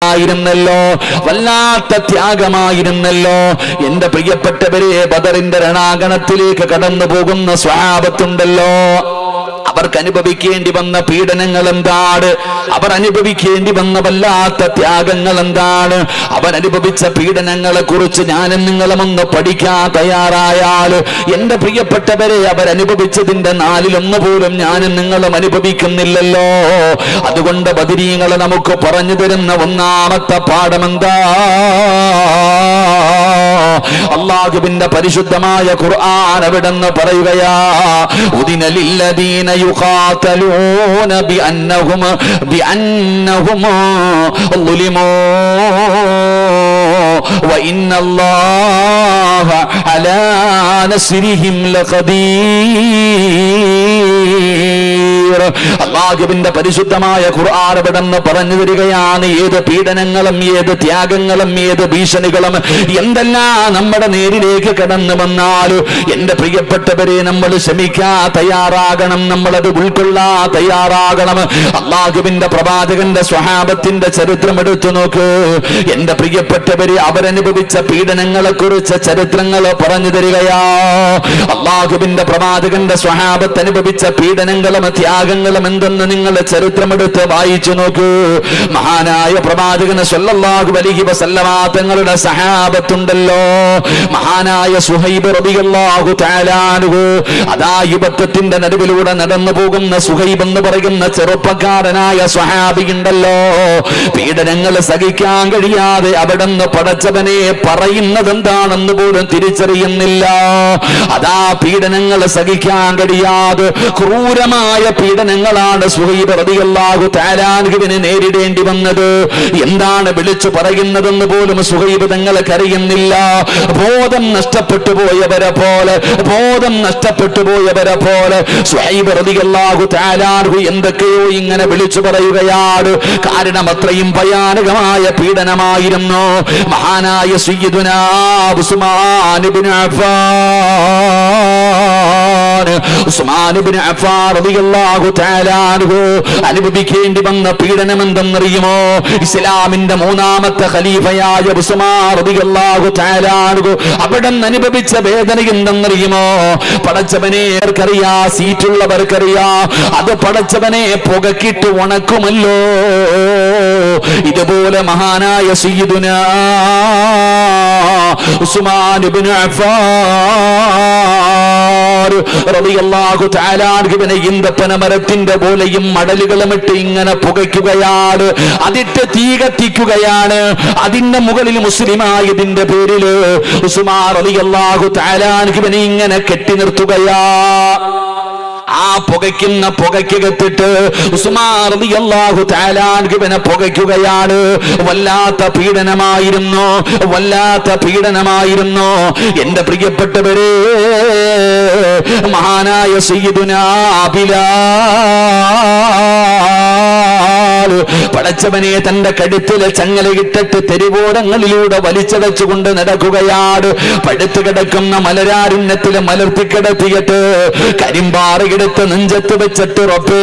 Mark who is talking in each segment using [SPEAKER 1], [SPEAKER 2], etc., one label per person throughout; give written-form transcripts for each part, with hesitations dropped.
[SPEAKER 1] ആയിരുന്നല്ലോ, വല്ലാത്ത ത്യാഗമായിരുന്നല്ലോ. എന്റെ പ്രിയപ്പെട്ടവരെ, ബദറിന്റെ രണാങ്കണത്തിലേക്ക് കടന്നു പോകുന്ന സ്വഹാബത്തുണ്ടല്ലോ, അവർക്ക് അനുഭവിക്കേണ്ടി വന്ന പീഡനങ്ങൾ എന്താണ്? അവർ അനുഭവിക്കേണ്ടി വന്ന വല്ലാത്ത ത്യാഗങ്ങൾ എന്താണ്? അവരനുഭവിച്ച പീഡനങ്ങളെ കുറിച്ച് ഞാനും നിങ്ങളും ഒന്ന് പഠിക്കാൻ തയ്യാറായാൽ, എന്റെ പ്രിയപ്പെട്ടവരെ, അവരനുഭവിച്ചതിന്റെ 1/4 പോലും ഞാനും നിങ്ങളും അനുഭവിക്കുന്നില്ലല്ലോ. അതുകൊണ്ട് ബദരീങ്ങളെ നമുക്ക് പറഞ്ഞു തരുന്ന ഒന്നാമത്തെ പാഠമെന്താ? അല്ലാഹുവിന്റെ പരിശുദ്ധമായ ഖുർആൻ അവിടെന്ന് പറയുകയാ, ഉദിന ലില്ലദീന യുഖാതലൂന ബിഅന്നഹും ളുലിമൂ വഇന്നല്ലാഹ അലാ നസ്രിഹിം ലഖദീർ. അല്ലാഹുവിന്റെ പരിശുദ്ധമായ ഖുർആൻ അവിടെന്ന് പറഞ്ഞു തരികയാണ്, ഏത് പീഡനങ്ങളും ഏത് ത്യാഗങ്ങളും ഏത് ഭീഷണികളും എന്തെല്ലാം നമ്മുടെ നേരിലേക്ക് കടന്നു വന്നാലും എന്റെ പ്രിയപ്പെട്ടവരെ, നമ്മൾ ക്ഷമിക്കാൻ തയ്യാറാകണം, നമ്മളത് ഉൾക്കൊള്ളാൻ തയ്യാറാകണം. അല്ലാഹുവിന്റെ പ്രവാചകന്റെ സ്വഹാബത്തിന്റെ ചരിത്രം എടുത്തു നോക്ക് എന്റെ പ്രിയപ്പെട്ടവരെ. അവരനുഭവിച്ച പീഡനങ്ങളെ കുറിച്ച് ചരിത്രങ്ങൾ പറഞ്ഞു തരികയാ. അല്ലാഹുവിന്റെ പ്രവാചകന്റെ സ്വഹാബത്ത് അനുഭവിച്ച പീഡനങ്ങളും ത്യാഗങ്ങളും എന്തെന്ന് നിങ്ങൾ ചരിത്രമെടുത്ത് വായിച്ചു നോക്കൂ. മഹാനായ പ്രവാചകൻ സ്വല്ലല്ലാഹു അലൈഹി വസല്ലമ തങ്ങളുടെ സഹാബത്തുണ്ടല്ലോ, മഹാനായ സുഹൈബ് റളിയല്ലാഹു തആല അൻഹു. അതാ യുദ്ധത്തിന്റെ നടുവിലൂടെ നടന്നു പോകുന്ന സുഹൈബ് എന്ന് പറയുന്ന ചെറുപ്പക്കാരനായ സ്വഹാബി ഉണ്ടല്ലോ, പീഡനങ്ങൾ സഹിക്കാൻ കഴിയാതെ അവിടുന്ന് പടച്ചവനെ പറയുന്നത് എന്താണെന്ന് പോലും തിരിച്ചറിയുന്നില്ല. അതാ പീഡനങ്ങൾ സഹിക്കാൻ കഴിയാതെ ക്രൂരമായ പീഡനങ്ങളാണ് സുഹൈബ് റളിയല്ലാഹു തആല അൻഹുവിന് നേരിടേണ്ടി വന്നത്. എന്താണ് വിളിച്ചു പറയുന്നതെന്ന് പോലും സുഹൈബ് തങ്ങൾക്ക് അറിയുന്നില്ല. ബോധം നഷ്ടപ്പെട്ടു പോയവരെ പോലെ, ബോധം നഷ്ടപ്പെട്ടു പോയവരെ പോലെ സുഹൈബ് റളിയല്ലാഹു തആല അൻഹു എന്തൊക്കെയോ ഇങ്ങനെ വിളിച്ചു പറയുകയാണ്. കാരണം അത്രയും ഭയാനകമായ പീഡനമായിരുന്നു. മഹാനായ സയ്യിദുനാ ഉസ്മാൻ ഇബ്നു അഫ്ഫാൻ, ഉസ്മാൻ ഇബ്നു അഫ്ഫാൻ റളിയല്ലാഹു തആല അൻഹു അനുഭവിക്കേണ്ടി വന്ന പീഡനം എന്തെന്നറിയുമോ? ഇസ്ലാമിന്റെ 3ാമത്തെ ഖലീഫയായ ഉസ്മാൻ റളിയല്ലാഹു തആല അൻഹു അവിടെ അനുഭവിച്ച വേദന എന്തെന്നറിയുമോ? പടച്ചവനെ അറിയാ, സീറ്റുള്ളവർക്കറിയാ, അത് പടച്ചവനെ പുകക്കിട്ട് ഉണക്കുമല്ലോ. ഇതുപോലെ മഹാനായ സയ്യിദുനാ ഉസ്മാൻ ഇബ്നു അഫ്ഫാൻ റളിയല്ലാഹു തആല അൻഹുവിനെ ഈന്തപ്പന മരത്തിന്റെ പോലെയും മടലുകളും ഇട്ട് ഇങ്ങനെ പുകയ്ക്കുകയാണ്, അതിട്ട് തീ കത്തിക്കുകയാണ്. അതിന്റെ മുകളിൽ മുസ്ലിമായതിന്റെ പേരിൽ ഉസ്മാൻ റളിയല്ലാഹു തആല അൻഹുവിനെ ഇങ്ങനെ കെട്ടി നിർത്തുകയാ. ആ പുകയ്ക്കുന്ന പുകയ്ക്കകത്തിട്ട് ഉസ്മാൻ റളിയല്ലാഹു തആല അൻഹുവിനെ പുകയ്ക്കുകയാണ്. വല്ലാത്ത പീഡനമായിരുന്നു, വല്ലാത്ത പീഡനമായിരുന്നു. എന്റെ പ്രിയപ്പെട്ടവരെ, മഹാനായ സയ്യിദുനാ ബിലാൽ പടച്ചവനെ തന്റെ കഴുത്തിലെ ചങ്ങലയിട്ടിട്ട് തെരുവോരങ്ങളിലൂടെ വലിച്ചടച്ചുകൊണ്ട് നടക്കുകയാണ്. പടുത്തു കിടക്കുന്ന മലരാരുണ്യത്തിലെ മലർത്തിക്കിടത്തിയിട്ട് കരിമ്പാറയെടുത്ത് നെഞ്ചത്ത് വെച്ചിട്ട് റബ്ബേ,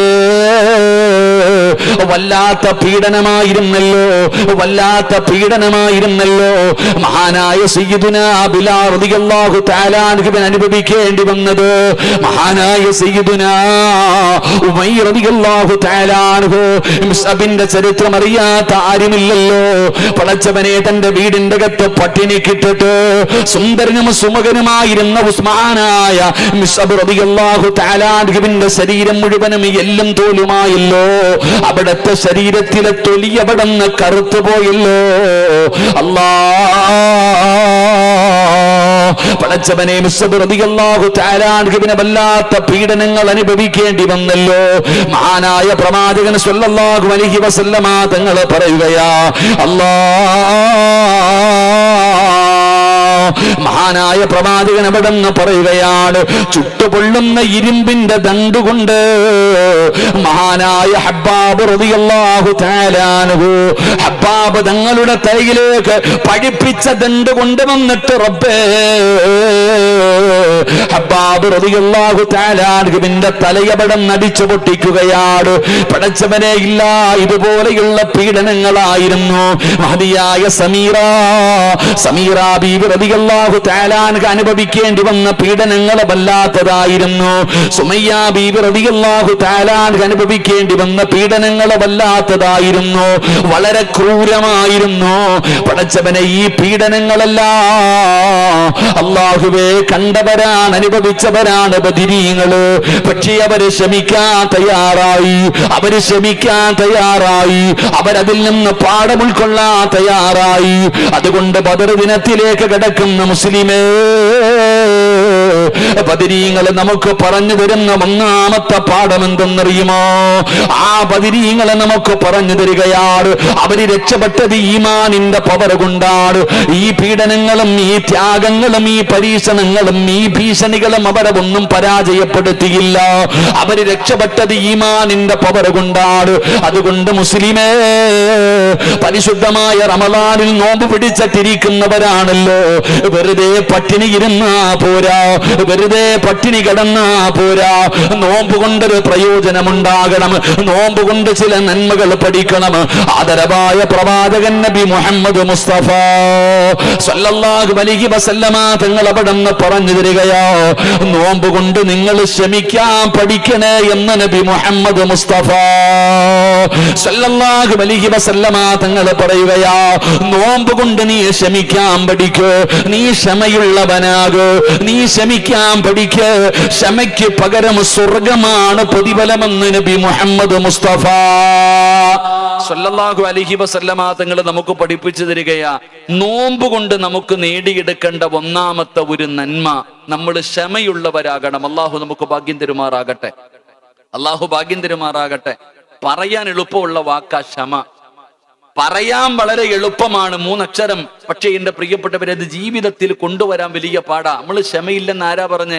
[SPEAKER 1] വല്ലാത്ത പീഡനമായിരുന്നല്ലോ, വല്ലാത്ത പീഡനമായിരുന്നല്ലോ. മഹാനായ സയ്യിദുനാ ബിലാൽ റളിയല്ലാഹു തആല അൻഹുവിന് അനുഭവിക്കേണ്ടി വന്നത്. മഹാനായ സയ്യിദുനാ ഉമയ്യ റളിയല്ലാഹു തആല അൻഹു, മുസ്അബിന്റെ ചരിത്രം അറിയാത്ത ആരുമില്ലല്ലോ. പടച്ചവനെ തന്റെ വീടിന്റെ അകത്ത് പട്ടിണിക്കിട്ടിട്ട് സുന്ദരനും സുമുഖനുമായിരുന്ന ഉസ്മാനായ മുസ്അബ് റളിയല്ലാഹു തആല അൻഹുവിന്റെ ശരീരം മുഴുവനും എല്ലും തോലുമായല്ലോ. അവിടത്തെ ശരീരത്തിലെ തൊലി അവിടുന്ന് കറുത്തുപോയല്ലോ. പടച്ചവനെ മുസ്അബ് റളിയല്ലാഹു തആല അൻഹുവിനെ വല്ലാത്ത പീഡനങ്ങൾ അനുഭവിക്കേണ്ടി വന്നല്ലോ. മഹാനായ പ്രവാചകൻ സ്വല്ലല്ലാഹു അലൈഹി വസല്ലമ തങ്ങൾ പറയുകയാ, മഹാനായ പ്രവാചകൻ അവിടെ നിന്ന് പറയുകയാണ്, ചുട്ടുപൊള്ളുന്ന ഇരുമ്പിന്റെ ദണ്ടുകൊണ്ട് മഹാനായ ഹബ്ബാബ് റളിയല്ലാഹു തആല അൻഹു ഹബ്ബാബ് തങ്ങളുടെ തലയിലേക്ക് പഠിപ്പിച്ച ദണ്ട് കൊണ്ടുവന്നിട്ട് റബ്ബേ ഹബ്ബാബ് റളിയല്ലാഹു തആല അൻഹുവിന്റെ തലയബടം നടിച്ചു പൊട്ടിക്കുകയാണ്. പടച്ചവനെ, ഇല്ല ഇതുപോലെയുള്ള പീഡനങ്ങളായിരുന്നു മഹദിയായ സമീറ ബീവി റളിയല്ലാഹു തആല അൻഹ അനുഭവിക്കേണ്ടി വന്ന പീഡനങ്ങൾ വല്ലാത്തതായിരുന്നു. സുമയ്യ ബീവി റളിയല്ലാഹു തആല അൻഹ അനുഭവിക്കേണ്ടി വന്ന പീഡനങ്ങൾ വല്ലാത്തതായിരുന്നു, വളരെ ക്രൂരമായിരുന്നു. പടച്ചവനെ, ഈ പീഡനങ്ങളെല്ലാം അല്ലാഹുവേ കണ്ടവരാണ്, അനുഭവിച്ചവരാണ് ബദരീങ്ങള്. പക്ഷേ അവര് ക്ഷമിക്കാൻ തയ്യാറായി, അവരതിൽ നിന്ന് പാഠം ഉൾക്കൊള്ളാൻ തയ്യാറായി. അതുകൊണ്ട് ബദർ ദിനത്തിലേക്ക് കിടക്കുന്ന മുസ്ലിമേ, ബദരീങ്ങൾ നമുക്ക് പറഞ്ഞു തരുന്ന ഒന്നാമത്തെ പാഠം എന്തെന്നറിയുമോ? ആ ബദരീങ്ങൾ നമുക്ക് പറഞ്ഞു തരികയാണ്, അവര് രക്ഷപ്പെട്ടത് ഈമാനിന്റെ പവർ കൊണ്ടാണ്. ഈ പീഡനങ്ങളും ഈ ത്യാഗങ്ങളും ഈ പരീക്ഷണങ്ങളും ഈ ഭീഷണികളും അവരെ ഒന്നും പരാജയപ്പെടുത്തിയില്ല. അവര് രക്ഷപ്പെട്ടത് ഈമാനിന്റെ പവർ കൊണ്ടാണ്. അതുകൊണ്ട് മുസ്ലിമേ, പരിശുദ്ധമായ റമളാനിൽ നോമ്പ് പിടിച്ചിട്ടിരിക്കുന്നവരാണല്ലോ, വെറുതെ പട്ടിണി ഇരുന്നാ പോരാ, വെറുതെ പട്ടിണി കിടന്നാ പോരാ. നോമ്പ് കൊണ്ടൊരു പ്രയോജനമുണ്ടാകണം, നോമ്പ് കൊണ്ട് ചില നന്മകൾ പഠിക്കണം. ആദരവായ പ്രവാചകൻ നബി മുഹമ്മദ് മുസ്തഫ സല്ലല്ലാഹു അലൈഹി വസല്ലമ തങ്ങൾ അവിടെ പറഞ്ഞു തരികയോ, നോമ്പ് കൊണ്ട് നിങ്ങൾ ക്ഷമിക്കാൻ പഠിക്കണേ എന്ന് നബി മുഹമ്മദ് മുസ്തഫ സല്ലല്ലാഹു അലൈഹി വസല്ലമ തങ്ങൾ പറയുകയാ, നോമ്പ് കൊണ്ട് നീ ക്ഷമിക്കാൻ പഠിക്കൂ, നീ ക്ഷമയുള്ളവനാകൂ, നീ ക്ഷമിക്കാൻ പഠിക്ക്. ക്ഷമയ്ക്ക് പകരം സ്വർഗമാണ് പ്രതിഫലമെന്ന് നബി മുഹമ്മദ് മുസ്തഫ സല്ലല്ലാഹു അലൈഹി വസല്ലമ തങ്ങൾ നമുക്ക് പഠിപ്പിച്ചു തരികയാ, നോമ്പ് കൊണ്ട് നമുക്ക് നേടിയെടുക്കേണ്ട ഒന്നാമത്തെ ഒരു നന്മ, നമ്മൾ ക്ഷമയുള്ളവരാകണം. അള്ളാഹു നമുക്ക് ഭാഗ്യം തരുമാറാകട്ടെ. പറയാൻ എളുപ്പമുള്ള വാക്കാ ക്ഷമ. പറയാൻ വളരെ എളുപ്പമാണ്, 3 അക്ഷരം. പക്ഷെ എന്റെ പ്രിയപ്പെട്ടവരെ, അത് ജീവിതത്തിൽ കൊണ്ടുവരാൻ വലിയ പാടാ. നമ്മൾ ക്ഷമയില്ലെന്ന് ആരാ പറഞ്ഞേ?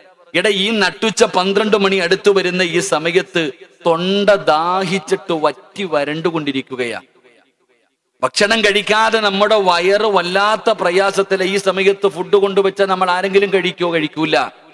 [SPEAKER 1] ഈ നട്ടുച്ച 12 മണി അടുത്തു വരുന്ന ഈ സമയത്ത് തൊണ്ട ദാഹിച്ചിട്ട് വറ്റി വരണ്ടുകൊണ്ടിരിക്കുകയാ. ഭക്ഷണം കഴിക്കാതെ നമ്മുടെ വയറ് വല്ലാത്ത പ്രയാസത്തിലെ ഈ സമയത്ത് ഫുഡ് കൊണ്ടുവച്ചാൽ നമ്മൾ ആരെങ്കിലും കഴിക്കൂല.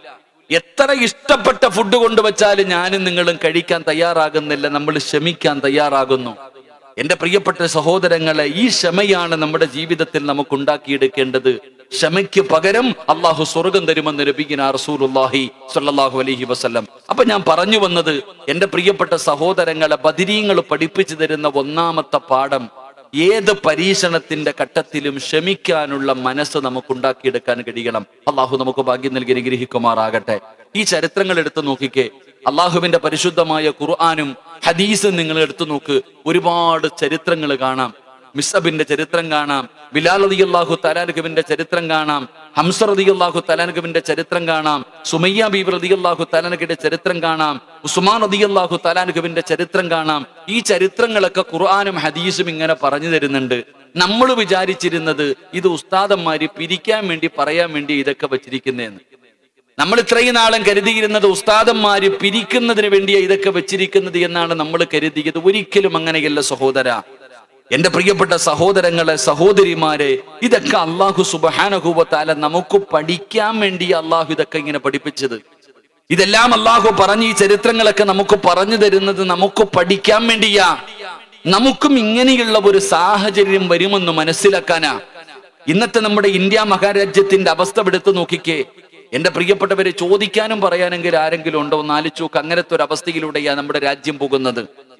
[SPEAKER 1] എത്ര ഇഷ്ടപ്പെട്ട ഫുഡ് കൊണ്ടുവച്ചാലും ഞാനും നിങ്ങളും കഴിക്കാൻ തയ്യാറാകുന്നില്ല, നമ്മൾ ക്ഷമിക്കാൻ തയ്യാറാകുന്നു. എന്റെ പ്രിയപ്പെട്ട സഹോദരങ്ങളെ, ഈ ക്ഷമയാണ് നമ്മുടെ ജീവിതത്തിൽ നമുക്ക് ഉണ്ടാക്കിയെടുക്കേണ്ടത്. ക്ഷമയ്ക്ക് പകരം അള്ളാഹു സ്വർഗം തരുമെന്ന് നബിയുനാ റസൂലുള്ളാഹി സ്വല്ലല്ലാഹു അലൈഹി വസല്ലം. അപ്പൊ ഞാൻ പറഞ്ഞു വന്നത്, എന്റെ പ്രിയപ്പെട്ട സഹോദരങ്ങളെ, ബദരീങ്ങൾ പഠിപ്പിച്ചു തരുന്ന ഒന്നാമത്തെ പാഠം, ഏത് പരീക്ഷണത്തിന്റെ ഘട്ടത്തിലും ക്ഷമിക്കാനുള്ള മനസ്സ് നമുക്ക് ഉണ്ടാക്കിയെടുക്കാൻ കഴിയണം. അള്ളാഹു നമുക്ക് ഭാഗ്യം നൽകി അനുഗ്രഹിക്കുമാറാകട്ടെ. ഈ ചരിത്രങ്ങൾ എടുത്തു നോക്കിക്കേ, അള്ളാഹുവിന്റെ പരിശുദ്ധമായ ഖുർആനും ഹദീസും നിങ്ങൾ എടുത്തു നോക്ക്, ഒരുപാട് ചരിത്രങ്ങൾ കാണാം. മിസ്അബിന്റെ ചരിത്രം കാണാം, ബിലാൽ റളിയല്ലാഹു തആല അൻഹുവിന്റെ ചരിത്രം കാണാം, ഹംസ റളിയല്ലാഹു തആല അൻഹുവിന്റെ ചരിത്രം കാണാം, സുമയ്യ ബീവി റളിയല്ലാഹു തആല അൻഹയുടെ ചരിത്രം കാണാം, ഉസ്മാൻ റളിയല്ലാഹു തആല അൻഹുവിന്റെ ചരിത്രം കാണാം. ഈ ചരിത്രങ്ങളൊക്കെ ഖുർആനും ഹദീസും ഇങ്ങനെ പറഞ്ഞു തരുന്നുണ്ട്. നമ്മൾ വിചാരിച്ചിരുന്നത് ഇത് ഉസ്താദന്മാര് പിരിക്കാൻ വേണ്ടി പറയാൻ വേണ്ടി ഇതൊക്കെ വെച്ചിരിക്കുന്നതെന്ന്. നമ്മൾ ഇത്രയും നാളും കരുതിയിരുന്നത് ഉസ്താദന്മാര് പിരിക്കുന്നതിന് വേണ്ടിയാ ഇതൊക്കെ വെച്ചിരിക്കുന്നത് എന്നാണ് നമ്മൾ കരുതിയത്. ഒരിക്കലും അങ്ങനെയല്ല സഹോദര. എന്റെ പ്രിയപ്പെട്ട സഹോദരങ്ങളെ, സഹോദരിമാരെ, ഇതൊക്കെ അല്ലാഹു സുബ്ഹാനഹു വ തആല നമുക്ക് പഠിക്കാൻ വേണ്ടി അല്ലാഹു ഇതൊക്കെ ഇങ്ങനെ പഠിപ്പിച്ചത്. ഇതെല്ലാം അല്ലാഹു പറഞ്ഞ് ഈ ചരിത്രങ്ങളൊക്കെ നമുക്ക് പറഞ്ഞു തരുന്നത് നമുക്ക് പഠിക്കാൻ വേണ്ടിയാ. നമുക്കും ഇങ്ങനെയുള്ള ഒരു സാഹചര്യം വരുമെന്ന് മനസ്സിലാക്കാനാ. ഇന്നത്തെ നമ്മുടെ ഇന്ത്യ മഹാരാജ്യത്തിന്റെ അവസ്ഥ എടുത്തു നോക്കിക്കേ. എന്റെ പ്രിയപ്പെട്ടവരെ, ചോദിക്കാനും പറയാനെങ്കിൽ ആരെങ്കിലും ഉണ്ടോ എന്ന് ആലോചിച്ച് നോക്ക്. അങ്ങനത്തെ ഒരു അവസ്ഥയിലൂടെയാണ് നമ്മുടെ രാജ്യം പോകുന്നത്.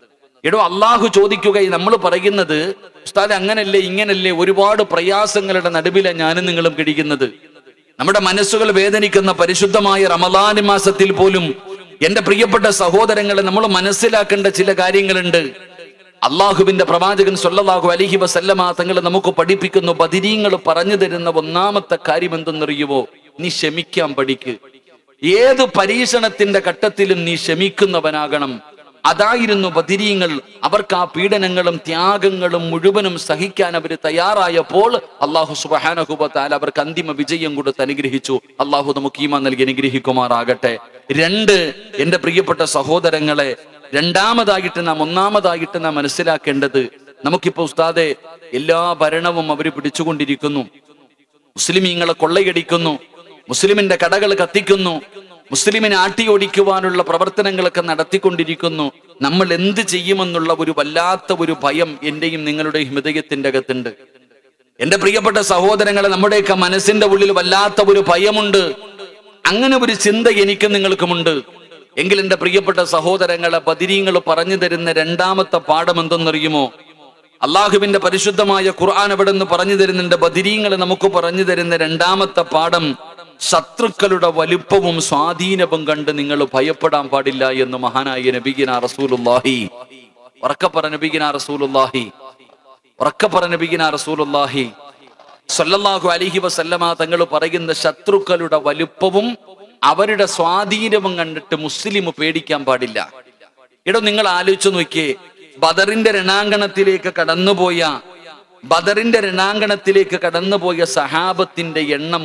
[SPEAKER 1] അള്ളാഹു ചോദിക്കുകയും നമ്മൾ പറയുന്നത്, ഉസ്താദ് അങ്ങനല്ലേ ഇങ്ങനല്ലേ, ഒരുപാട് പ്രയാസങ്ങളുടെ നടുവിലാണ് ഞാനും നിങ്ങളും കഴിയുന്നത്. നമ്മുടെ മനസ്സുകൾ വേദനിക്കുന്ന പരിശുദ്ധമായ റമളാൻ മാസത്തിൽ പോലും എന്റെ പ്രിയപ്പെട്ട സഹോദരങ്ങളെ, നമ്മൾ മനസ്സിലാക്കേണ്ട ചില കാര്യങ്ങളുണ്ട്. അള്ളാഹുവിന്റെ പ്രവാചകൻ സ്വല്ലല്ലാഹു അലൈഹി വസല്ലമ തങ്ങൾ നമുക്ക് പഠിപ്പിക്കുന്നു, ബദരീങ്ങൾ പറഞ്ഞു തരുന്ന ഒന്നാമത്തെ കാര്യം എന്തെന്നറിയുമോ? നീ ക്ഷമിക്കാൻ പഠിക്ക്. ഏത് പരീക്ഷണത്തിന്റെ ഘട്ടത്തിലും നീ ക്ഷമിക്കുന്നവനാകണം. അതായിരുന്നു ബദരീങ്ങൾ. അവർക്ക് ആ പീഡനങ്ങളും ത്യാഗങ്ങളും മുഴുവനും സഹിക്കാൻ അവർ തയ്യാറായപ്പോൾ അല്ലാഹു സുബ്ഹാനഹു വ തആല അവർക്ക് അന്തിമ വിജയം കൊടുത്ത് അനുഗ്രഹിച്ചു. അല്ലാഹു നമുക്ക് ഈമാൻ നൽകി അനുഗ്രഹിക്കുമാറാകട്ടെ. രണ്ട്, എന്റെ പ്രിയപ്പെട്ട സഹോദരങ്ങളെ, രണ്ടാമതായിട്ട് ഒന്നാമതായിട്ട് നാം മനസ്സിലാക്കേണ്ടത്, നമുക്കിപ്പോ ഉസ്താദെ എല്ലാ ഭരണവും അവർ പിടിച്ചുകൊണ്ടിരിക്കുന്നു, മുസ്ലിമീങ്ങളെ കൊള്ളയടിക്കുന്നു, മുസ്ലിമിന്റെ കടകൾ കത്തിക്കുന്നു, മുസ്ലിമിനെ ആട്ടിയോടിക്കുവാനുള്ള പ്രവർത്തനങ്ങളൊക്കെ നടത്തിക്കൊണ്ടിരിക്കുന്നു. നമ്മൾ എന്ത് ചെയ്യുമെന്നുള്ള ഒരു വല്ലാത്ത ഒരു ഭയം എന്റെയും നിങ്ങളുടെയും ഹൃദയത്തിന്റെ അകത്തുണ്ട്. എന്റെ പ്രിയപ്പെട്ട സഹോദരങ്ങളെ, നമ്മുടെയൊക്കെ മനസ്സിന്റെ ഉള്ളിൽ വല്ലാത്ത ഒരു ഭയമുണ്ട്. അങ്ങനെ ഒരു ചിന്ത എനിക്കും നിങ്ങൾക്കുമുണ്ട്. എങ്കിൽ എന്റെ പ്രിയപ്പെട്ട സഹോദരങ്ങളെ, ബദരീങ്ങൾ പറഞ്ഞു തരുന്ന രണ്ടാമത്തെ പാഠം എന്തെന്നറിയുമോ? അള്ളാഹുവിന്റെ പരിശുദ്ധമായ ഖുർആൻ അവിടെ നിന്ന് പറഞ്ഞു തരുന്നുണ്ട്. ബദരീങ്ങൾ നമുക്ക് പറഞ്ഞു തരുന്ന രണ്ടാമത്തെ പാഠം, ശത്രുക്കളുടെ വലുപ്പവും സ്വാധീനവും കണ്ട് നിങ്ങൾ ഭയപ്പെടാൻ പാടില്ല എന്ന് മഹാനായ നബിയിന റസൂലുള്ളാഹി, ഉറക്കപ്പറ നബിയിന റസൂലുള്ളാഹി, ഉറക്കപ്പറ നബിയിന റസൂലുള്ളാഹി സ്വല്ലല്ലാഹു അലൈഹി വസല്ലമ തങ്ങൾ പറയുന്ന ശത്രുക്കളുടെ വലുപ്പവും അവരുടെ സ്വാധീനവും കണ്ടിട്ട് മുസ്ലിം പേടിക്കാൻ പാടില്ല. ഇടോ, നിങ്ങൾ ആലോചിച്ചു നോക്കിയേ, ബദറിന്റെ രണാങ്കണത്തിലേക്ക് കടന്നുപോയ സഹാബത്തിന്റെ എണ്ണം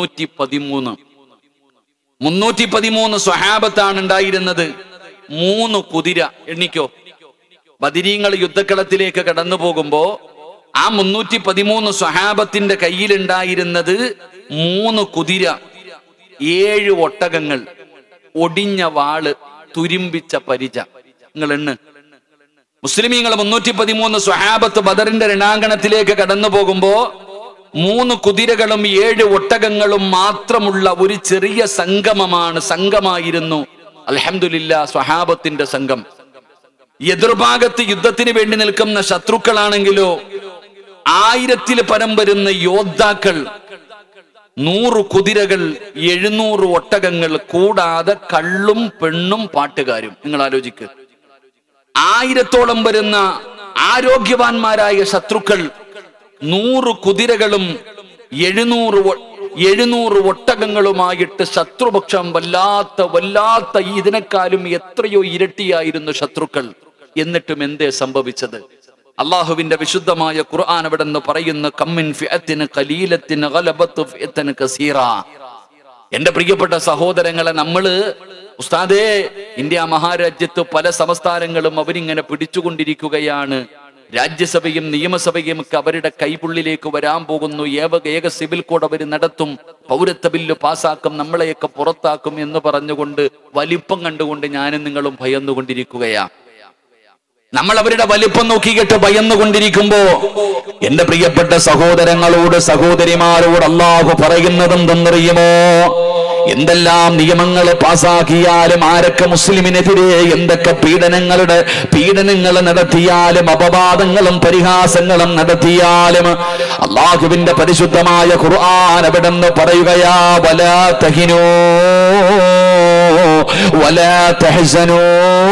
[SPEAKER 1] 313 സ്വഹാബത്താണ് ഉണ്ടായിരുന്നത്. 3 കുതിര. എണ്ണിക്കോ, ബദരീങ്ങൾ യുദ്ധക്കളത്തിലേക്ക് കടന്നു പോകുമ്പോ ആ 313 സ്വഹാബത്തിന്റെ കയ്യിലുണ്ടായിരുന്നത് 3 കുതിര, 7 ഒട്ടകങ്ങൾ, ഒടിഞ്ഞ വാള്, തുരുമ്പിച്ച പരിച. നിങ്ങൾ എണ്ണ്. മുസ്ലിമീങ്ങൾ 313 സ്വഹാബത്ത് ബദറിന്റെ രണാങ്കണത്തിലേക്ക് കടന്നു പോകുമ്പോ 3 കുതിരകളും 7 ഒട്ടകങ്ങളും മാത്രമുള്ള ഒരു ചെറിയ സംഘമായിരുന്നു അൽഹംദുലില്ലാ സ്വഹാബത്തിന്റെ സംഘം. എതിർഭാഗത്ത് യുദ്ധത്തിന് വേണ്ടി നിൽക്കുന്ന ശത്രുക്കളാണെങ്കിലോ 1000-ൽ പരം വരുന്ന യോദ്ധാക്കൾ, 100 കുതിരകൾ, 700 ഒട്ടകങ്ങൾ, കൂടാതെ കള്ളും പെണ്ണും പാട്ടുകാരും. നിങ്ങൾ ആലോചിക്ക്, 1000-ഓളം വരുന്ന ആരോഗ്യവാന്മാരായ ശത്രുക്കൾ, 100 കുതിരകളും 700 ഒട്ടകങ്ങളുമായിട്ട് ശത്രുപക്ഷം വല്ലാത്ത ഇതിനേക്കാളും എത്രയോ ഇരട്ടിയായിരുന്നു ശത്രുക്കൾ. എന്നിട്ടും എന്തേ സംഭവിച്ചത്? അള്ളാഹുവിന്റെ വിശുദ്ധമായ ഖുർആൻ അവിടെ നിന്ന് പറയുന്നു, കമ്മിൻ ഫിഅത്തിൻ ഖലീലത്തിൻ ഗലബത്തു ഫിഅത്തൻ കസീറ. എന്റെ പ്രിയപ്പെട്ട സഹോദരങ്ങളെ, നമ്മള് ഉസ്താദേ ഇന്ത്യ മഹാരാജ്യത്ത് പല സംസ്ഥാനങ്ങളും അവരിങ്ങനെ പിടിച്ചുകൊണ്ടിരിക്കുകയാണ്. രാജ്യസഭയും നിയമസഭയും ഒക്കെ അവരുടെ കൈപുള്ളിലേക്ക് വരാൻ പോകുന്നു. ഏക സിവിൽ കോഡ് അവർ നടത്തും, പൗരത്വ ബില്ല് പാസ്സാക്കും, നമ്മളെയൊക്കെ പുറത്താക്കും എന്ന് പറഞ്ഞുകൊണ്ട് വലിപ്പം കണ്ടുകൊണ്ട് ഞാനും നിങ്ങളും ഭയന്നുകൊണ്ടിരിക്കുകയാ. നമ്മൾ അവരുടെ വലിപ്പം നോക്കിയിട്ട് ഭയന്നുകൊണ്ടിരിക്കുമ്പോ എന്റെ പ്രിയപ്പെട്ട സഹോദരങ്ങളോട് സഹോദരിമാരോട് അല്ലാഹു പറയുന്നത് എന്തെന്നറിയുമോ? എന്തെല്ലാം നിയമങ്ങൾ പാസാക്കിയാലും, ആരൊക്കെ മുസ്ലിമിനെതിരെ എന്തൊക്കെ പീഡനങ്ങൾ നടത്തിയാലും, അപവാദങ്ങളും പരിഹാസങ്ങളും നടത്തിയാലും, അല്ലാഹുവിന്റെ പരിശുദ്ധമായ ഖുർആൻ അവിടെ നിന്ന് പറയുകയാ, വലാ തഹിനൂ വലാ തഹ്സനൂ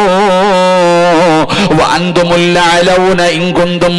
[SPEAKER 1] വഅൻതുമുൽ അലൗന ഇൻ കുൻതും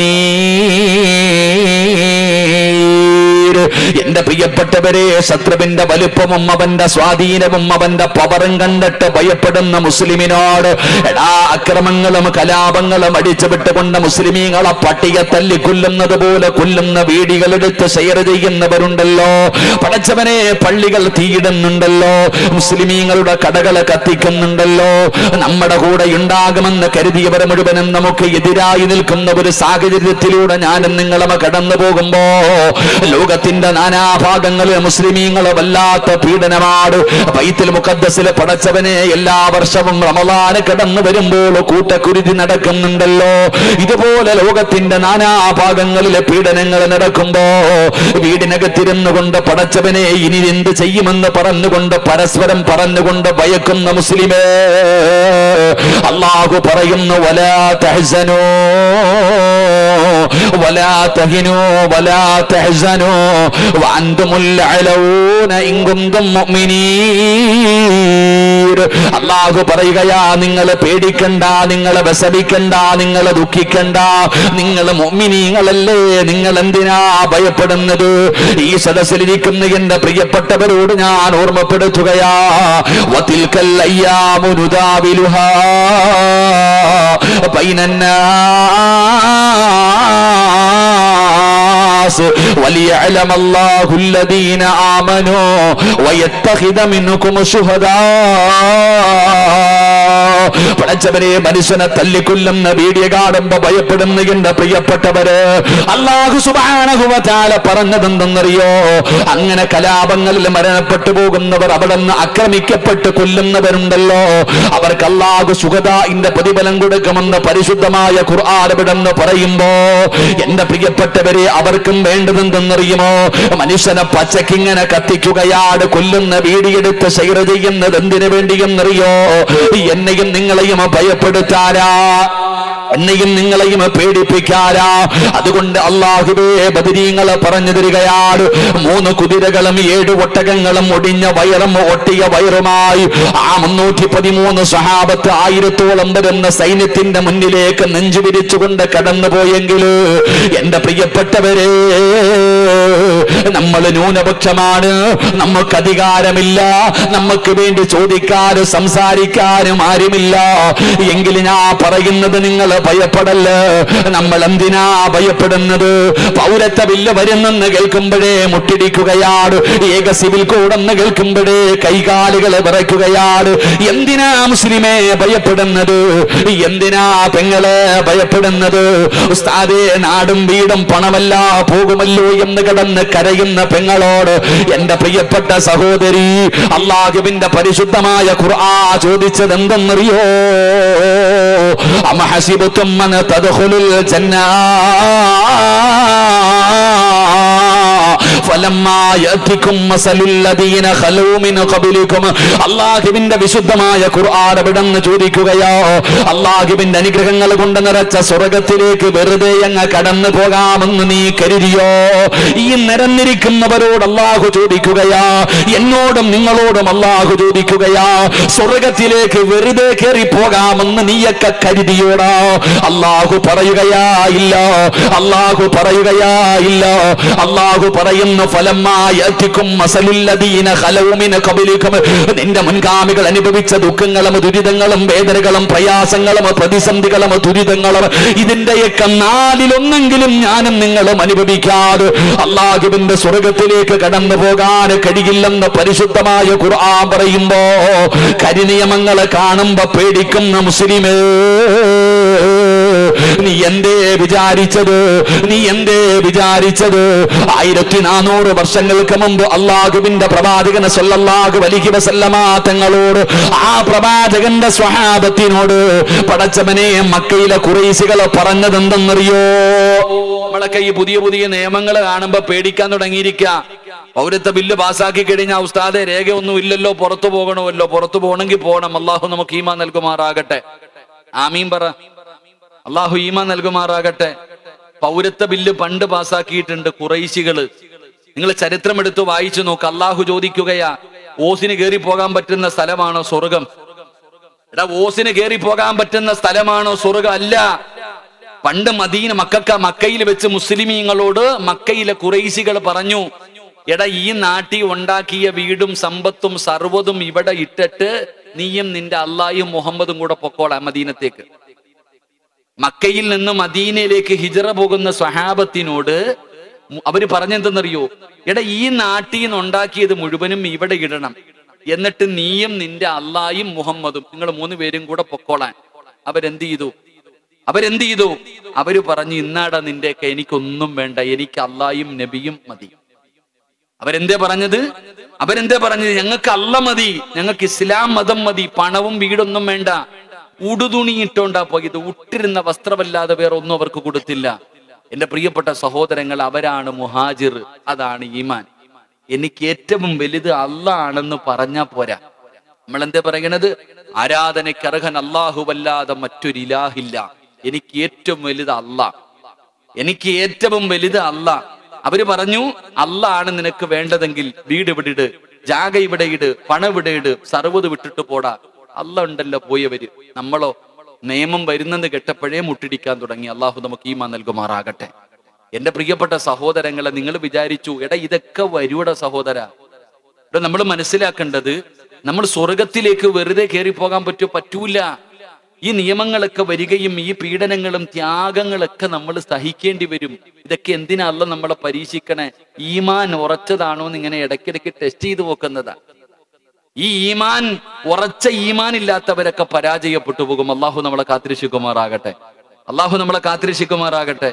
[SPEAKER 1] മുഅ്മിനീൻ. എന്റെ പ്രിയപ്പെട്ടവരെ, ശത്രുവിന്റെ വലുപ്പവും അവന്റെ സ്വാധീനവും അവന്റെ പവറും കണ്ടിട്ട് ഭയപ്പെടുന്ന മുസ്ലിമിനോട് അക്രമങ്ങളും കലാപങ്ങളും അടിച്ചുവിട്ടുകൊണ്ട് മുസ്ലിമീങ്ങളെ പട്ടിയെ തല്ലി കൊല്ലുന്നത് പോലെ കൊല്ലുന്ന വീഡിയോകളെടുത്ത് ഷെയർ ചെയ്യുന്നവരുണ്ടല്ലോ. പടച്ചവനെ, പള്ളികൾ തീയിടുന്നുണ്ടല്ലോ, മുസ്ലിമീങ്ങളുടെ കടകളെ കത്തിക്കുന്നുണ്ടല്ലോ. നമ്മുടെ കൂടെ ഉണ്ടാകുമെന്ന് കരുതിയവർ മുഴുവനും നമുക്ക് എതിരായി നിൽക്കുന്ന ഒരു സാഹചര്യത്തിലൂടെ ഞാനും നിങ്ങളും കടന്നു പോകുമ്പോ ലോകത്തിന്റെ നാനാഭാഗങ്ങളിൽ മുസ്ലിമീങ്ങളെ വല്ലാത്ത പീഡനമാണ്. ബൈത്തുൽ മുഖദ്ദസിലെ പടച്ചവനെ, എല്ലാ വർഷവും റമളാന് കടന്നു വരുമ്പോൾ കൂട്ടക്കുരുതി നടക്കുന്നുണ്ടല്ലോ. ഇതുപോലെ ലോകത്തിന്റെ നാനാഭാഗങ്ങളിലെ പീഡനങ്ങൾ നടക്കുമ്പോ വീടിനകത്തിരുന്നു കൊണ്ട് പടച്ചവനെ ഇനി എന്ത് ചെയ്യുമെന്ന് പറഞ്ഞുകൊണ്ട് പരസ്പരം പറഞ്ഞുകൊണ്ട് ഭയക്കുന്ന മുസ്ലിമേ, അല്ലാഹു പറയുന്നു, വലാ തഹ്സനൂ വലാ തഹിനൂ വലാ തഹ്സനൂ വഅൻതുമുൽ ലഅലൂന ഇൻ കുന്തും മുഅ്മിനീൻ. അല്ലാഹു പറയുകയാ, നിങ്ങൾ പേടിക്കണ്ട, നിങ്ങൾ വിഷമിക്കണ്ട, നിങ്ങൾ ദുഃഖിക്കണ്ട. നിങ്ങൾ മുഅ്മിനീങ്ങളല്ലേ, നിങ്ങൾ എന്തിനാ ഭയപ്പെടുന്നത്? ഈ സദസ്സിലിരിക്കുന്ന എന്റെ പ്രിയപ്പെട്ടവരോട് ഞാൻ ഓർമ്മപ്പെടുത്തുകയാ, വതിൽകൽ അയ്യാമു നുദാവിലുഹാ ബൈനന്നാസ് വലിയഅലമ അല്ലാഹു الذين آمنوا ويتخذ منكم شهداء. പടച്ചവരെ, മനുഷ്യനെ തല്ലിക്കൊല്ലുന്ന വീഡിയോ കാണുമ്പോ ഭയപ്പെടുന്ന എന്റെ പ്രിയപ്പെട്ടവര്, അല്ലാഹു സുബ്ഹാനഹു വ തആല പറഞ്ഞതെന്തെന്നറിയോ? അങ്ങനെ കലാപങ്ങളിൽ മരണപ്പെട്ടു പോകുന്നവർ, അവിടെ നിന്ന് ആക്രമിക്കപ്പെട്ട് കൊല്ലുന്നവരുണ്ടല്ലോ, അവർക്ക് അല്ലാഹു ശുഹദാഇന്റെ പ്രതിഫലം കൊടുക്കുമെന്ന് പരിശുദ്ധമായ ഖുർആൻ ഇവിടെന്ന് പറയുമ്പോ എന്റെ പ്രിയപ്പെട്ടവരെ, അവർക്കും വേണ്ടതെന്തെന്നറിയുമോ? മനുഷ്യനെ പച്ചക്കിങ്ങനെ കത്തിക്കുകയാണ്, കൊല്ലുന്ന വീഡിയെടുത്ത് ഷെയർ ചെയ്യുന്നത് എന്തിനു വേണ്ടിയെന്നറിയോ? എന്നെയും നിങ്ങളെയും ഭയപ്പെടുത്താനാ, എന്നെയും നിങ്ങളെയും പേടിപ്പിക്കാനാ. അതുകൊണ്ട് അല്ലാഹുവേ, ബദരീങ്ങളെ പറഞ്ഞു തരികയാണ്, 3 കുതിരകളും 7 ഒട്ടകങ്ങളും ഒടിഞ്ഞ വയറും ഒട്ടിയ വയറുമായി ആ 313 സഹാബത്ത് 1000-ഓളം വരുന്ന സൈന്യത്തിന്റെ മുന്നിലേക്ക് നെഞ്ചു വിരിച്ചുകൊണ്ട് കടന്നുപോയെങ്കിൽ എന്റെ പ്രിയപ്പെട്ടവരെ, നമ്മൾ ന്യൂനപക്ഷമാണ്, നമുക്ക് അധികാരമില്ല, നമുക്ക് വേണ്ടി ചോദിക്കാനും സംസാരിക്കാനും ആരുമില്ല. എങ്കിൽ ഞാൻ പറയുന്നത്, നിങ്ങൾ ഭയപ്പെടല്ല. നമ്മൾ എന്തിനാ ഭയപ്പെടുന്നത്? പൗരത്വ ബില്ല് വരുന്നെന്ന് കേൾക്കുമ്പോഴേ മുട്ടിടിക്കുകയാണ്, ഏക സിവിൽ കോഡെന്ന് കേൾക്കുമ്പോഴേ കൈകാലുകൾ വിറയ്ക്കുകയാണ്. എന്തിനാ മുസ്ലിമേ ഭയപ്പെടുന്നത്? എന്തിനാ പെങ്ങളെ ഭയപ്പെടുന്നത്? ഉസ്താദേ, നാടും വീടും പണമല്ല പോകുമല്ലോ എന്ന് കിടന്ന് കരയുന്ന പെങ്ങളോട് എന്റെ പ്രിയപ്പെട്ട സഹോദരി, അല്ലാഹുവിന്റെ പരിശുദ്ധമായ ഖുർആൻ ചോദിച്ചത് എന്തെന്നറിയോ? അമഹസിബതും മൻ തദ്ഖുലുൽ ജന്ന فلما يأتكم مثل الذين خلوا من قبلكم. അല്ലാഹുവിന്റെ വിശുദ്ധമായ ഖുർആൻ എവിടെന്ന് ചോദിക്കുകയോ? അല്ലാഹുവിന്റെ അനുഗ്രഹങ്ങൾ കൊണ്ട് നിറച്ച സ്വർഗ്ഗത്തിലേക്ക് വെറുതെ അങ്ങ് കടന്നു പോകാമെന്ന് നീ കരുതിയോ? ഈ നിരന്നിരിക്കുന്നവരോട് അല്ലാഹു ചോദിക്കുകയാ, എന്നോടും നിങ്ങളോടും അല്ലാഹു ചോദിക്കുകയാ, സ്വർഗ്ഗത്തിലേക്ക് വെറുതെ കയറി പോകാമെന്ന് നീയൊക്കെ കരുതിയോടാ? അല്ലാഹു പറയുകയാ ഇല്ല, അല്ലാഹു പറയുകയാ ഇല്ല. അല്ലാഹു പറയുന്നു, നിന്റെ മുൻഗാമികൾ അനുഭവിച്ച ദുഃഖങ്ങളും ദുരിതങ്ങളും വേദനകളും പ്രയാസങ്ങളും പ്രതിസന്ധികളും ദുരിതങ്ങളും ഇതിന്റെയൊക്കെ 4-1 ഞാനും നിങ്ങളും അനുഭവിക്കാതെ അല്ലാഹുവിന്റെ സ്വർഗ്ഗത്തിലേക്ക് കടന്നു പോകാൻ കഴിയില്ലെന്ന് പരിശുദ്ധമായ ഖുർആൻ പറയുമ്പോ കരിനിയമങ്ങളെ കാണുമ്പോ പേടിക്കുന്ന മുസ്ലിമേ, നീ എന്തേ വിചാരിച്ചത്? നീ എന്തേ വിചാരിച്ചത്? 1400 വർഷങ്ങൾക്ക് മുമ്പ് അല്ലാഹുവിന്റെ പ്രവാചകൻ സല്ലല്ലാഹു അലൈഹി വസല്ലമ തങ്ങളോട്, ആ പ്രവാചകന്റെ സ്വഹാബത്തിനോട് പടച്ചവനെ മക്കയിലെ ഖുറൈശികൾ പറഞ്ഞത് എന്തെന്നറിയോ? നമ്മളൊക്കെ ഈ പുതിയ പുതിയ നിയമങ്ങൾ കാണുമ്പോ പേടിക്കാൻ തുടങ്ങിയിരിക്കുക. പൗരത്വ ബില്ല് പാസ്സാക്കി കഴിഞ്ഞാൽ ഉസ്താദെ രേഖയൊന്നും ഇല്ലല്ലോ, പുറത്തു പോകണമല്ലോ. പുറത്തു പോകണമെങ്കിൽ പോകണം. അല്ലാഹു നമുക്ക് ഈമാൻ നൽകുമാറാകട്ടെ. ആമീൻ പറ. അല്ലാഹു ഈമാൻ നൽകുമാറാകട്ടെ. പൗരത്വ ബില്ല് പണ്ട് പാസ്സാക്കിയിട്ടുണ്ട് ഖുറൈശികള്. നിങ്ങൾ ചരിത്രം എടുത്ത് വായിച്ചു നോക്ക്. അല്ലാഹു ചോദിക്കുകയാ, ഓസിന് കയറി പോകാൻ പറ്റുന്ന സ്ഥലമാണോ സ്വർഗം? എടാ, ഓസിന് കയറി പോകാൻ പറ്റുന്ന സ്ഥലമാണോ സ്വർഗം? അല്ല. പണ്ട് മക്കയിൽ വെച്ച് മുസ്ലിമീങ്ങളോട് മക്കയിലെ ഖുറൈശികൾ പറഞ്ഞു, എടാ, ഈ നാട്ടിൽ ഉണ്ടാക്കിയ വീടും സമ്പത്തും സർവ്വതും ഇവിടെ ഇട്ടിട്ട് നീയും നിന്റെ അല്ലാഹും മുഹമ്മദും കൂടെ പൊക്കോളാം മദീനത്തേക്ക്. മക്കയിൽ നിന്ന് മദീനയിലേക്ക് ഹിജറ പോകുന്ന സ്വഹാബത്തിനോട് അവര് പറഞ്ഞെന്തെന്നറിയോ? എടാ, ഈ നാട്ടിൽ നിന്ന് ഉണ്ടാക്കിയത് മുഴുവനും ഇവിടെ ഇടണം, എന്നിട്ട് നീയും നിന്റെ അല്ലാഹും മുഹമ്മദും നിങ്ങൾ 3 പേരും കൂടെ പൊക്കോളാൻ. അവരെന്ത് ചെയ്തു? അവര് പറഞ്ഞു, ഇന്നാടാ നിന്റെയൊക്കെ എനിക്കൊന്നും വേണ്ട, എനിക്ക് അല്ലാഹും നബിയും മതി. അവരെന്തേ പറഞ്ഞത്? ഞങ്ങൾക്ക് അല്ല മതി, ഞങ്ങൾക്ക് ഇസ്ലാം മതം മതി, പണവും വീടൊന്നും വേണ്ട. ഉടുതുണി ഇട്ടോണ്ടാ പോയത്, ഉട്ടിരുന്ന വസ്ത്രമല്ലാതെ വേറെ ഒന്നും അവർക്ക് കൊടുത്തില്ല. എന്റെ പ്രിയപ്പെട്ട സഹോദരങ്ങൾ, അവരാണ് മുഹാജിർ, അതാണ് ഈമാൻ. എനിക്ക് ഏറ്റവും വലുത് അല്ലാഹ് ആണെന്ന് പറഞ്ഞാ പോരാ. നമ്മൾ എന്താ പറയണത്? ആരാധനയ്ക്ക് അർഹൻ അല്ലാഹുവല്ലാതെ മറ്റൊരു ഇലാഹില്ല. എനിക്ക് ഏറ്റവും വലുത് അല്ലാഹ്, എനിക്ക് ഏറ്റവും വലുത് അല്ലാഹ്. അവര് പറഞ്ഞു, അള്ളാണ് നിനക്ക് വേണ്ടതെങ്കിൽ വീട് ഇവിടെ ഇട്, ജാഗ ഇവിടെ ഇട്, പണം ഇവിടെ ഇട്, സർവ്വത് വിട്ടിട്ട് പോടാ. അല്ല ഉണ്ടല്ലോ പോയവര്. നമ്മളോ നിയമം വരുന്നെന്ന് കേട്ടപ്പോഴേ മുട്ടിടിക്കാൻ തുടങ്ങി. അള്ളാഹു നമുക്ക് ഈമാൻ നൽകുമാറാകട്ടെ. എന്റെ പ്രിയപ്പെട്ട സഹോദരങ്ങളെ, നിങ്ങൾ വിചാരിച്ചു എടാ ഇതൊക്കെ വരൂടെ സഹോദര? ഇവിടെ നമ്മൾ മനസ്സിലാക്കേണ്ടത്, നമ്മൾ സ്വർഗത്തിലേക്ക് വെറുതെ കയറിപ്പോകാൻ പറ്റൂല. ഈ നിയമങ്ങളൊക്കെ വരികയും ഈ പീഡനങ്ങളും ത്യാഗങ്ങളൊക്കെ നമ്മൾ സഹിക്കേണ്ടി വരും. ഇതൊക്കെ എന്തിനാ അല്ല നമ്മളെ പരീക്ഷിക്കണേ? ഈമാൻ ഉറച്ചതാണോ എന്ന് ഇങ്ങനെ ഇടയ്ക്കിടയ്ക്ക് ടെസ്റ്റ് ചെയ്ത് നോക്കുന്നതാ. ഈ ഈമാൻ ഉറച്ച ഈമാൻ ഇല്ലാത്തവരൊക്കെ പരാജയപ്പെട്ടു പോകും. അള്ളാഹു നമ്മളെ കാത്തിരക്ഷിക്കുമാറാകട്ടെ. അള്ളാഹു നമ്മളെ കാത്തിരക്ഷിക്കുമാറാകട്ടെ.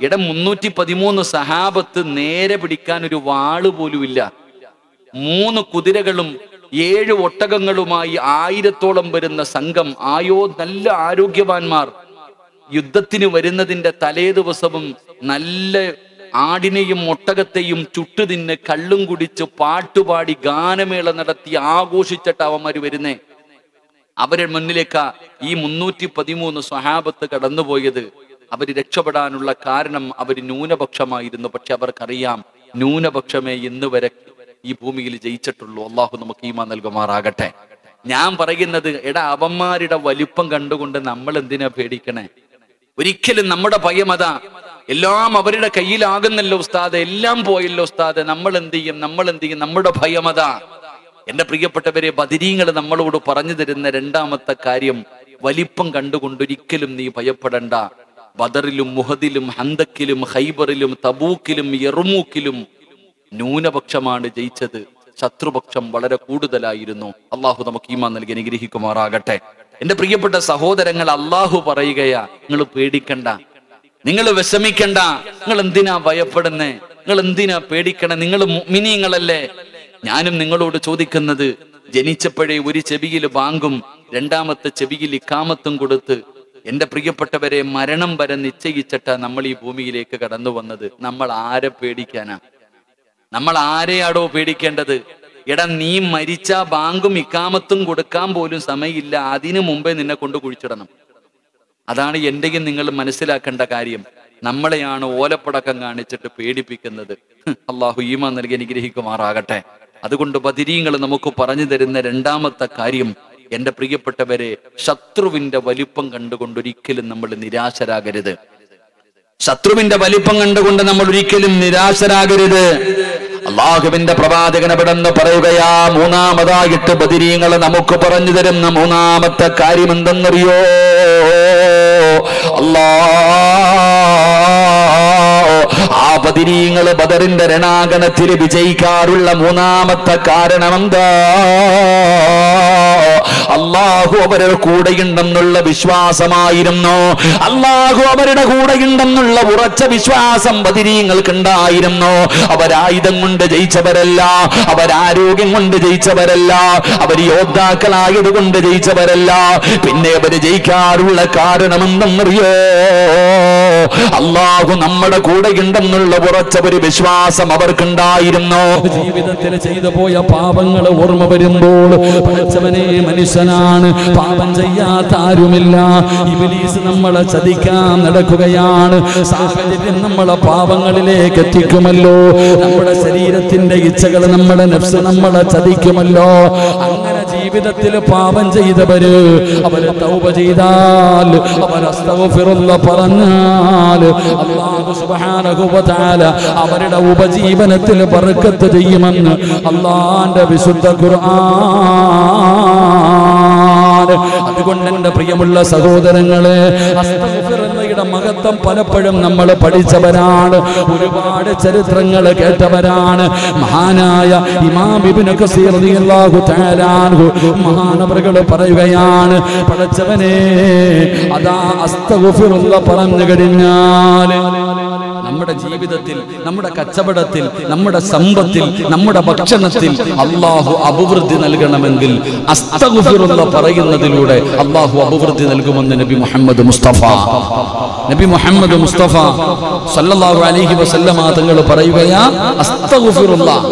[SPEAKER 1] 313 സഹാബത്ത് നേരെ പിടിക്കാൻ ഒരു വാള് പോലും ഇല്ല. 3 കുതിരകളും 7 ഒട്ടകങ്ങളുമായി 1000-ഓളം വരുന്ന സംഘം. നല്ല ആരോഗ്യവാന്മാർ. യുദ്ധത്തിന് വരുന്നതിന്റെ തലേ ദിവസവും നല്ല ആടിനെയും ഒട്ടകത്തെയും ചുട്ടുതിന്ന് കള്ളും കുടിച്ച് പാട്ടുപാടി ഗാനമേള നടത്തി ആഘോഷിച്ചിട്ട് അവന്മാര് വരുന്നേ. അവരുടെ മുന്നിലേക്കാ ഈ 313 സ്വഹാബത്ത് കടന്നുപോയത്. അവര് രക്ഷപ്പെടാനുള്ള കാരണം അവര് ന്യൂനപക്ഷമായിരുന്നു. പക്ഷെ അവർക്കറിയാം ന്യൂനപക്ഷമേ ഇന്ന് വരെ ഈ ഭൂമിയിൽ ജയിച്ചിട്ടുള്ളൂ. അള്ളാഹു നമുക്ക് ഈമാൻ നൽകുമാറാകട്ടെ. ഞാൻ പറയുന്നത്, അവന്മാരുടെ വലിപ്പം കണ്ടുകൊണ്ട് നമ്മൾ എന്തിനാ പേടിക്കണേ? ഒരിക്കലും നമ്മുടെ ഭയം അതാ. എല്ലാം അവരുടെ കയ്യിലാകുന്നല്ലോ ഉസ്താദ്, എല്ലാം പോയല്ലോ ഉസ്താദ്, നമ്മൾ എന്ത് ചെയ്യും? നമ്മുടെ ഭയം അതാ. എന്റെ പ്രിയപ്പെട്ടവരെ, ബദരീങ്ങൾ നമ്മളോട് പറഞ്ഞു തരുന്ന രണ്ടാമത്തെ കാര്യം, വലിപ്പം കണ്ടുകൊണ്ടൊരിക്കലും നീ ഭയപ്പെടണ്ട. ബദറിലും മുഹദിലും ഹന്തക്കിലും ഖൈബറിലും തബൂക്കിലും യർമൂക്കിലും ന്യൂനപക്ഷമാണ് ജയിച്ചത്. ശത്രുപക്ഷം വളരെ കൂടുതലായിരുന്നു. അള്ളാഹു നമുക്ക് ഈമാൻ നൽകി അനുഗ്രഹിക്കുമാറാകട്ടെ. എന്റെ പ്രിയപ്പെട്ട സഹോദരങ്ങൾ, അള്ളാഹു പറയുകയാ, നിങ്ങൾ പേടിക്കണ്ട, നിങ്ങൾ വിഷമിക്കണ്ട. നിങ്ങൾ എന്തിനാ ഭയപ്പെടുന്നേ? നിങ്ങൾ എന്തിനാ പേടിക്കണേ? നിങ്ങൾ മുഅ്മിനീങ്ങളല്ലേ? ഞാനും നിങ്ങളോട് ചോദിക്കുന്നത്, ജനിച്ചപ്പോഴേ ഒരു ചെവിയിൽ ബാങ്കും രണ്ടാമത്തെ ചെവിയിൽ ഇഖാമത്തും കൊടുത്ത് എന്റെ പ്രിയപ്പെട്ടവരെ മരണം വരെ നിശ്ചയിച്ചിട്ടാ നമ്മൾ ഈ ഭൂമിയിലേക്ക് കടന്നു വന്നത്. നമ്മൾ ആരെ പേടിക്കാനാ? നമ്മൾ ആരെയാടോ പേടിക്കേണ്ടത്? നീ മരിച്ച ബാങ്കും ഇഖാമത്തും കൊടുക്കാൻ പോലും സമയമില്ല. അതിനു മുമ്പേ നിന്നെ കൊണ്ട് കുഴിച്ചിടണം. അതാണ് എന്റെയും നിങ്ങൾ മനസ്സിലാക്കേണ്ട കാര്യം. നമ്മളെയാണ് ഓലപ്പടക്കം കാണിച്ചിട്ട് പേടിപ്പിക്കുന്നത്. അള്ളാഹു ഈമാൻ നൽകി അനുഗ്രഹിക്കുമാറാകട്ടെ. അതുകൊണ്ട് ബദരീങ്ങൾ നമുക്ക് പറഞ്ഞു തരുന്ന രണ്ടാമത്തെ കാര്യം, എന്റെ പ്രിയപ്പെട്ടവരെ, ശത്രുവിന്റെ വലിപ്പം കണ്ടുകൊണ്ട് ഒരിക്കലും നമ്മൾ നിരാശരാകരുത്. ശത്രുവിന്റെ വലിപ്പം കണ്ടുകൊണ്ട് നമ്മൾ ഒരിക്കലും നിരാശരാകരുത്. അള്ളാഹുവിന്റെ പ്രവാചകൻ എവിടെന്ന് പറയുകയാ, മൂന്നാമതായിട്ട് ബദരീങ്ങൾ നമുക്ക് പറഞ്ഞു തരുന്ന മൂന്നാമത്തെ കാര്യം എന്തെന്നറിയോ? ആ ബദരീങ്ങൾ ബദറിന്റെ രണാങ്കണത്തിൽ വിജയിക്കാറുള്ള മൂന്നാമത്തെ കാരണം എന്താ? അള്ളാഹു അവരുടെ കൂടെയുണ്ടെന്നുള്ള വിശ്വാസമായിരുന്നു. അള്ളാഹു അവരുടെ കൂടെയുണ്ടെന്നുള്ള ഉറച്ച വിശ്വാസം ബദരീങ്ങൾക്കുണ്ടായിരുന്നു. അവരായുധം കൊണ്ട് ജയിച്ചവരല്ല, അവരാരോഗ്യം കൊണ്ട് ജയിച്ചവരല്ല, അവർ യോദ്ധാക്കളായത് കൊണ്ട് ജയിച്ചവരല്ല. പിന്നെ അവര് ജയിക്കാറുള്ള കാരണം എന്തെന്നറിയോ? അള്ളാഹു നമ്മുടെ കൂടെയുണ്ടെന്നുള്ള ഉറച്ച ഒരു വിശ്വാസം അവർക്കുണ്ടായിരുന്നു. ജീവിതത്തിൽ ചെയ്തു പോയ പാപങ്ങൾ ഓർമ്മ വരുമ്പോൾ, പഠിച്ചവനെ, മനുഷ്യനാണ്, പാപം ചെയ്യാത്ത ആരുമില്ല. ഇബ്ലീസ് നമ്മളെ ചതിക്കാൻ നടക്കുകയാണ്. സാഹചര്യം നമ്മളെ പാപങ്ങളിലേക്ക് എത്തിക്കുമല്ലോ. നമ്മുടെ ശരീരത്തിന്റെ ഇച്ഛകൾ, നമ്മുടെ നഫ്സ് നമ്മളെ ചതിക്കുമല്ലോ. അങ്ങനെ ജീവിതത്തിൽ പാപം ചെയ്തവര് അവര് തൗബ ചെയ്താൽ, അവർ അസ്തഗ്ഫിറുല്ലാഹ് പറഞ്ഞാൽ, അല്ലാഹു സുബ്ഹാനഹു വ തആല അവരുടെ ഉപജീവനത്തിൽ ബർക്കത്ത് ചെയ്യുമെന്ന് അല്ലാഹുവിന്റെ വിശുദ്ധ ഖുർആൻ. അതുകൊണ്ട് എന്റെ പ്രിയമുള്ള സഹോദരങ്ങളെ, അസ്തഗ്ഫിറുല്ലാഹയുടെ മഹത്വം പലപ്പോഴും നമ്മൾ പഠിച്ചവരാണ്, ഒരുപാട് ചരിത്രങ്ങൾ കേട്ടവരാണ്. മഹാനായ ഇമാം ഇബ്നു കസീർ റളിയല്ലാഹു തആല അൻഹു മഹാനവറുകൾ പറയുകയാണ്, പടച്ചവനെ, അതാ അസ്തഗ്ഫിറുല്ലാഹ് പറഞ്ഞു കഴിഞ്ഞാൽ നമ്മുടെ ജീവിതത്തിൽ, നമ്മുടെ കച്ചവടത്തിൽ, നമ്മുടെ സമ്പത്തിൽ, നമ്മുടെ ഭക്ഷണത്തിൽ അള്ളാഹു അഭിവൃദ്ധി നൽകണമെങ്കിൽ അസ്തഗ്ഫിറുല്ലാഹ് പറയുന്നതിലൂടെ അള്ളാഹു അഭിവൃദ്ധി നൽകുമെന്ന് നബി മുഹമ്മദ് മുസ്തഫ സല്ലല്ലാഹു അലൈഹി വസല്ലമ തങ്ങൾ പറയുകയാ,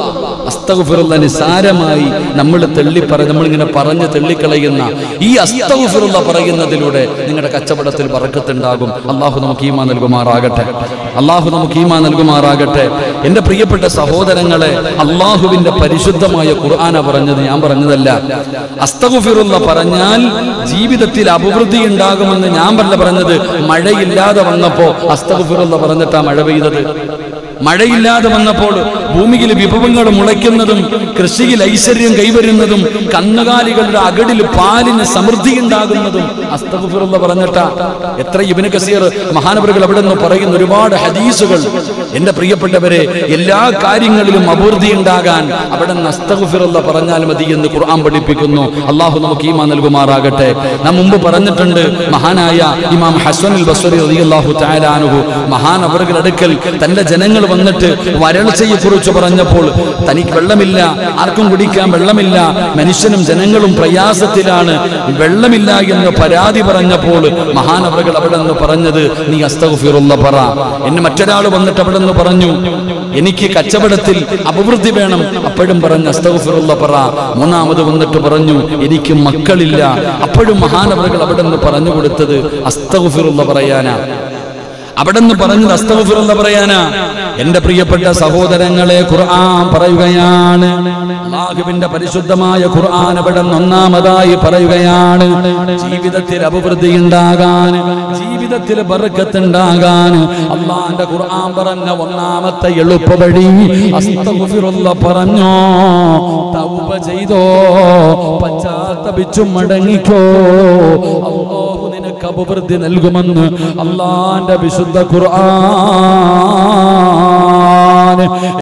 [SPEAKER 1] അസ്തഗ്ഫിറുല്ലാഹ് നിസാരമായി നമ്മളിങ്ങനെ പറഞ്ഞ് തള്ളിക്കളയുന്ന ഈ അസ്തഗ്ഫിറുല്ലാഹ് പറയുന്നതിലൂടെ നിങ്ങളുടെ കച്ചവടത്തിൽ ബറക്കത്തുണ്ടാകും. അള്ളാഹു നമുക്ക് ഈമാൻ നൽകുമാറാകട്ടെ. അള്ളാഹു നമുക്ക് ഈമാൻ നൽകുമാറാകട്ടെ. എന്റെ പ്രിയപ്പെട്ട സഹോദരങ്ങളെ, അള്ളാഹുവിന്റെ പരിശുദ്ധമായ ഖുർആന പറഞ്ഞത്, ഞാൻ പറഞ്ഞതല്ല. അസ്തഗ്ഫിറുല്ലാഹ് പറഞ്ഞാൽ ജീവിതത്തിൽ അഭിവൃദ്ധി ഉണ്ടാകുമെന്ന് ഞാൻ പറഞ്ഞത്. മഴയില്ലാതെ വന്നപ്പോ അസ്തഗ്ഫിറുല്ലാഹ് പറഞ്ഞിട്ടാ മഴ പെയ്തത്. മഴയില്ലാതെ വന്നപ്പോൾ ഭൂമിയിൽ വിഭവങ്ങൾ മുളയ്ക്കുന്നതും കൃഷിയിൽ ഐശ്വര്യം കൈവരുന്നതും കന്നുകാലികളുടെ അകടിൽ പാലിന് സമൃദ്ധി ഉണ്ടാകുന്നതും അസ്തഗ്ഫിറുല്ലാഹ് പറഞ്ഞിട്ടാ. എത്ര ഇബ്നു കസീർ മഹാനവറുകൾ അവിടെ നിന്ന് പറയുന്ന ഒരുപാട് ഹദീസുകൾ. എന്റെ പ്രിയപ്പെട്ടവരെ, എല്ലാ കാര്യങ്ങളിലും അഭിവൃദ്ധി ഉണ്ടാകാൻ അവിടെ നിന്ന് അസ്തഗ്ഫിറുല്ലാഹ് പറഞ്ഞാൽ മതി എന്ന് ഖുർആൻ പഠിപ്പിക്കുന്നു. അള്ളാഹു നമുക്ക് ഈമാൻ നൽകുമാറാകട്ടെ. നാം മുമ്പ് പറഞ്ഞിട്ടുണ്ട്, മഹാനായ ഇമാം ഹസൻ അൽ ബസ്രി റളിയല്ലാഹു തആല അൻഹു മഹാനവറുകൾ അടുക്കൽ തന്റെ ജനങ്ങൾ വന്നിട്ട് വരൾച്ചയെ കുറിച്ച് പറഞ്ഞപ്പോൾ, തനിക്ക് വെള്ളമില്ല, ആർക്കും കുടിക്കാൻ വെള്ളമില്ല, മനുഷ്യനും ജനങ്ങളും പ്രയാസത്തിലാണ്, വെള്ളമില്ല എന്ന് പരാതി പറഞ്ഞപ്പോൾ മഹാനവറുകൾ അവിടെ നിന്ന് പറഞ്ഞത്, നീ അസ്തഗ്ഫിറുല്ലാഹ് പറ. എന്നെ മറ്റൊരാൾ വന്നിട്ട് അവിടെ നിന്ന് പറഞ്ഞു, എനിക്ക് കച്ചവടത്തിൽ അഭിവൃദ്ധി വേണം, അപ്പോഴും പറഞ്ഞു അസ്തഗ്ഫിറുല്ലാഹ് പറ. മൂന്നാമത് വന്നിട്ട് പറഞ്ഞു, എനിക്ക് മക്കളില്ല, അപ്പോഴും മഹാനവറുകൾ അവിടെ നിന്ന് പറഞ്ഞു കൊടുത്തത് അസ്തഗ്ഫിറുല്ലാഹ് പറയാനാ. അവിടെ നിന്ന് പറഞ്ഞത് അസ്തഗ്ഫിറുല്ലാഹ് പറയാനാ. എന്റെ പ്രിയപ്പെട്ട സഹോദരങ്ങളെ, ഖുർആൻ പറയുകയാണ്, അല്ലാഹുവിന്റെ പരിശുദ്ധമായ ഖുർആൻ അവിടെ ഒന്നാമതായി പറയുകയാണ്, ജീവിതത്തിൽ അഭിവൃദ്ധി ഉണ്ടാകാൻ, ജീവിതത്തിൽ ബർക്കത്ത് ഉണ്ടാകാൻ അല്ലാഹുവിന്റെ ഖുർആൻ പറഞ്ഞ ഒന്നാമത്തെ എളുപ്പവഴി അസ്തഗ്ഫിറുല്ലാഹ് പറഞ്ഞോ, തൗബ ചെയ്തോ, പശ്ചാത്തപിച്ചു മടങ്ങിക്കോ, അല്ലാഹു നിനക്ക് അഭിവൃദ്ധി നൽകുമെന്ന് അല്ലാഹുവിന്റെ വിശുദ്ധ ഖുർആൻ.